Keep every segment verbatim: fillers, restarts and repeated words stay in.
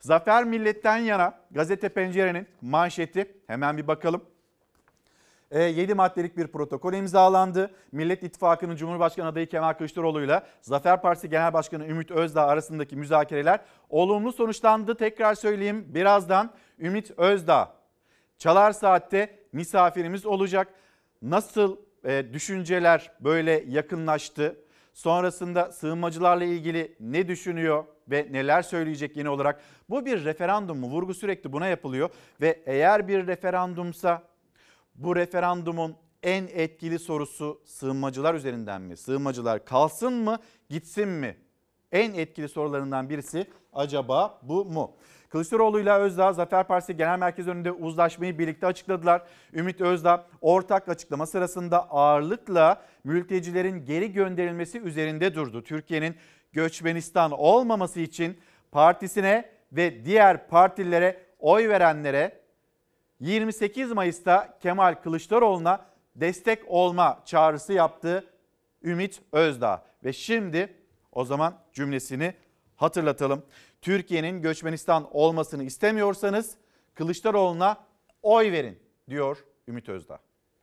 Zafer milletten yana Gazete Pencere'nin manşeti, hemen bir bakalım. yedi maddelik bir protokol imzalandı. Millet İttifakı'nın Cumhurbaşkanı adayı Kemal Kılıçdaroğlu'yla Zafer Partisi Genel Başkanı Ümit Özdağ arasındaki müzakereler olumlu sonuçlandı. Tekrar söyleyeyim, birazdan Ümit Özdağ Çalar Saat'te misafirimiz olacak. Nasıl e, düşünceler böyle yakınlaştı? Sonrasında sığınmacılarla ilgili ne düşünüyor ve neler söyleyecek yeni olarak? Bu bir referandum mu? Vurgu sürekli buna yapılıyor ve eğer bir referandumsa bu referandumun en etkili sorusu sığınmacılar üzerinden mi? Sığınmacılar kalsın mı, gitsin mi? En etkili sorularından birisi acaba bu mu? Kılıçdaroğlu ile Özdağ Zafer Partisi Genel Merkezi önünde uzlaşmayı birlikte açıkladılar. Ümit Özdağ ortak açıklama sırasında ağırlıkla mültecilerin geri gönderilmesi üzerinde durdu. Türkiye'nin göçmenistan olmaması için partisine ve diğer partilere oy verenlere yirmi sekiz Mayıs'ta Kemal Kılıçdaroğlu'na destek olma çağrısı yaptı Ümit Özdağ. Ve şimdi o zaman cümlesini hatırlatalım. Türkiye'nin göçmenistan olmasını istemiyorsanız Kılıçdaroğlu'na oy verin diyor Ümit Özdağ.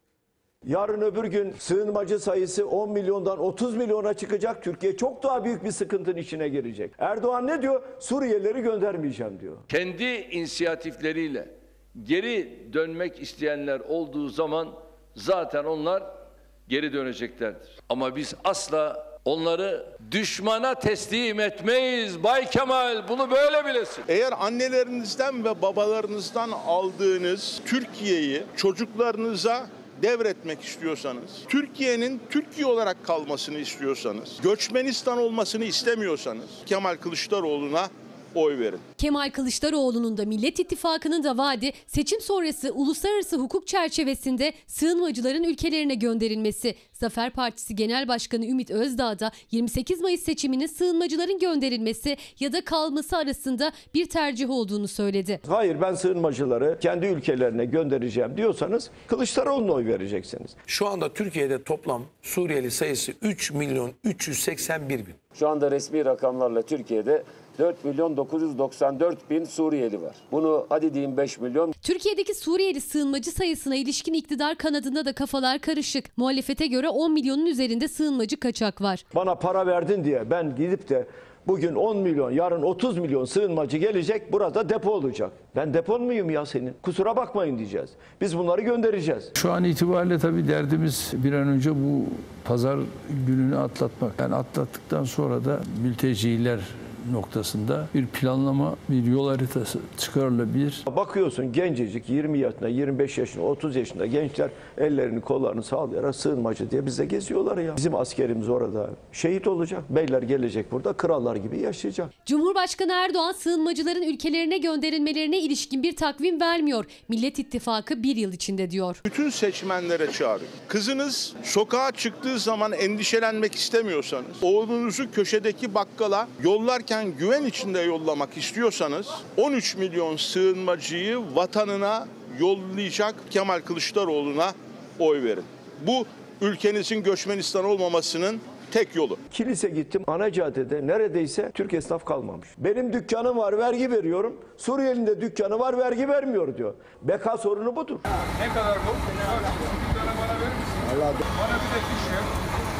Yarın öbür gün sığınmacı sayısı on milyondan otuz milyona çıkacak. Türkiye çok daha büyük bir sıkıntının içine girecek. Erdoğan ne diyor? Suriyelileri göndermeyeceğim diyor. Kendi inisiyatifleriyle geri dönmek isteyenler olduğu zaman zaten onlar geri döneceklerdir. Ama biz asla onları düşmana teslim etmeyiz Bay Kemal, bunu böyle bilesin. Eğer annelerinizden ve babalarınızdan aldığınız Türkiye'yi çocuklarınıza devretmek istiyorsanız, Türkiye'nin Türkiye olarak kalmasını istiyorsanız, göçmenistan olmasını istemiyorsanız Kemal Kılıçdaroğlu'na oy verin. Kemal Kılıçdaroğlu'nun da Millet İttifakı'nın da vaadi seçim sonrası uluslararası hukuk çerçevesinde sığınmacıların ülkelerine gönderilmesi. Zafer Partisi Genel Başkanı Ümit Özdağ da yirmi sekiz Mayıs seçiminin sığınmacıların gönderilmesi ya da kalması arasında bir tercih olduğunu söyledi. Hayır, ben sığınmacıları kendi ülkelerine göndereceğim diyorsanız Kılıçdaroğlu'na oy vereceksiniz. Şu anda Türkiye'de toplam Suriyeli sayısı üç milyon üç yüz seksen bir bin. Şu anda resmi rakamlarla Türkiye'de dört milyon dokuz yüz doksan dört bin Suriyeli var. Bunu hadi diyeyim beş milyon. Türkiye'deki Suriyeli sığınmacı sayısına ilişkin iktidar kanadında da kafalar karışık. Muhalefete göre on milyonun üzerinde sığınmacı kaçak var. Bana para verdin diye ben gidip de bugün on milyon, yarın otuz milyon sığınmacı gelecek, burada depo olacak. Ben depon muyum ya senin? Kusura bakmayın diyeceğiz. Biz bunları göndereceğiz. Şu an itibariyle tabii derdimiz bir an önce bu pazar gününü atlatmak. Yani atlattıktan sonra da mülteciler noktasında bir planlama, bir yol haritası çıkarılabilir. Bakıyorsun gencecik yirmi yaşında, yirmi beş yaşında, otuz yaşında gençler ellerini kollarını sallayarak sığınmacı diye bize geziyorlar ya. Bizim askerimiz orada şehit olacak. Beyler gelecek burada krallar gibi yaşayacak. Cumhurbaşkanı Erdoğan sığınmacıların ülkelerine gönderilmelerine ilişkin bir takvim vermiyor. Millet İttifakı bir yıl içinde diyor. Bütün seçmenlere çağırın. Kızınız sokağa çıktığı zaman endişelenmek istemiyorsanız, oğlunuzu köşedeki bakkala yollarken güven içinde yollamak istiyorsanız on üç milyon sığınmacıyı vatanına yollayacak Kemal Kılıçdaroğlu'na oy verin. Bu ülkenizin göçmenistan olmamasının tek yolu. Kilise gittim, ana caddede neredeyse Türk esnaf kalmamış. Benim dükkanım var, vergi veriyorum. Suriyeli'nin de dükkanı var, vergi vermiyor diyor. Beka sorunu budur. Ne kadar bu? Bir tane bana verir misin? Allah bana bir de fiş ver.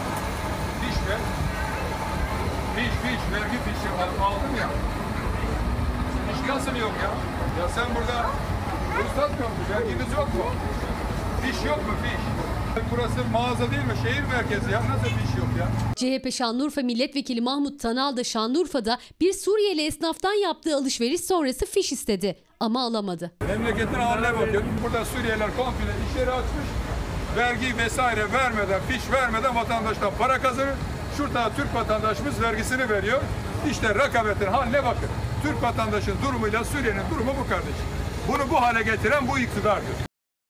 Fiş ver. Fiş, fiş, vergi fişi aldım ya. Fiş nasıl yok ya? Ya sen burada ruhsat yok mu? Verginiz yok mu? Fiş yok mu fiş? Burası mağaza değil mi? Şehir merkezi ya. Nasıl fiş yok ya? C H P Şanlıurfa Milletvekili Mahmut Tanal da Şanlıurfa'da bir Suriyeli esnaftan yaptığı alışveriş sonrası fiş istedi ama alamadı. Memleketin haline bakın. Burada Suriyeliler komple işleri açmış. Vergi vesaire vermeden, fiş vermeden vatandaştan para kazanır. Şurada Türk vatandaşımız vergisini veriyor. İşte rakabetin haline bakın. Türk vatandaşın durumuyla Suriye'nin durumu bu kardeşim. Bunu bu hale getiren bu iktidardır.